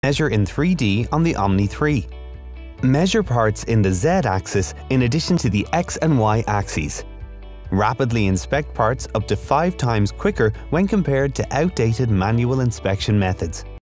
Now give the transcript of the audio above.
Measure in 3D on the Omni 3. Measure parts in the Z-axis in addition to the X and Y axes. Rapidly inspect parts up to 5 times quicker when compared to outdated manual inspection methods.